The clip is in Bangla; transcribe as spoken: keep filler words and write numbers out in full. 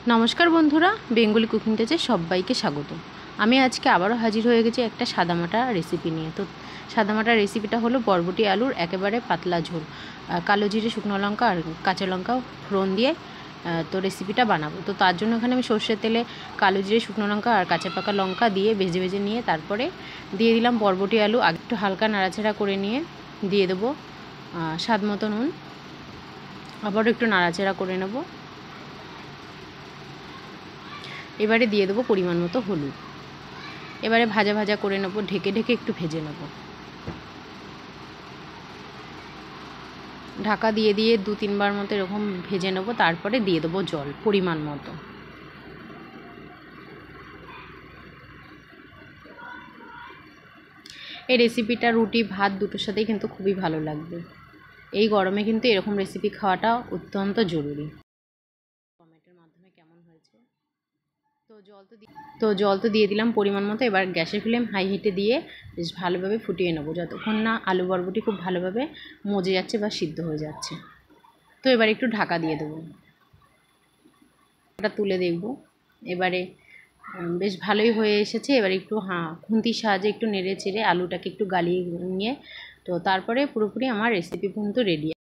নমস্কার বন্ধুরা, বেঙ্গলি কুকিং টেজে সবাইকে স্বাগত। আমি আজকে আবারও হাজির হয়ে গেছি একটা সাদামাটা রেসিপি নিয়ে। তো সাদামাটা রেসিপিটা হলো বরবটি আলুর একেবারে পাতলা ঝোল, কালো জিরে, শুকনো লঙ্কা আর কাঁচা লঙ্কা ফোড়ন দিয়ে তো রেসিপিটা বানাবো। তো তার জন্য এখানে আমি সর্ষের তেলে কালো জিরে, শুকনো লঙ্কা আর কাঁচা পাকা লঙ্কা দিয়ে ভেজে ভেজে নিয়ে তারপরে দিয়ে দিলাম বরবটি আলু। আগে একটু হালকা নাড়াচাড়া করে নিয়ে দিয়ে দেবো স্বাদ মতো নুন, আবারও একটু নাড়াচাড়া করে নেব। এবারে দিয়ে দেবো পরিমাণ মতো হলুদ। এবারে ভাজা ভাজা করে নেব, ঢেকে ঢেকে একটু ভেজে নেব। ঢাকা দিয়ে দিয়ে দু তিনবার মতো এরকম ভেজে নেব। তারপরে দিয়ে দেবো জল পরিমাণ মতো। এই রেসিপিটা রুটি ভাত দুটোর সাথেই কিন্তু খুবই ভালো লাগবে। এই গরমে কিন্তু এরকম রেসিপি খাওয়াটা অত্যন্ত জরুরি। টমেটোর মাধ্যমে কেমন হয়েছে? তো জল তো তো জল তো দিয়ে দিলাম পরিমাণ মতো। এবার গ্যাসের ফ্লেম হাই হিটে দিয়ে বেশ ভালোভাবে ফুটিয়ে নেবো, যতক্ষণ না আলু বরবটি খুব ভালোভাবে মজে যাচ্ছে বা সিদ্ধ হয়ে যাচ্ছে। তো এবার একটু ঢাকা দিয়ে দেবো, ওটা তুলে দেখব। এবারে বেশ ভালোই হয়ে এসেছে। এবার একটু হ্যাঁ খুন্তির সাহায্যে একটু নেড়ে চেড়ে আলুটাকে একটু গালিয়ে নিয়ে তো তারপরে পুরোপুরি আমার রেসিপি কিন্তু রেডি।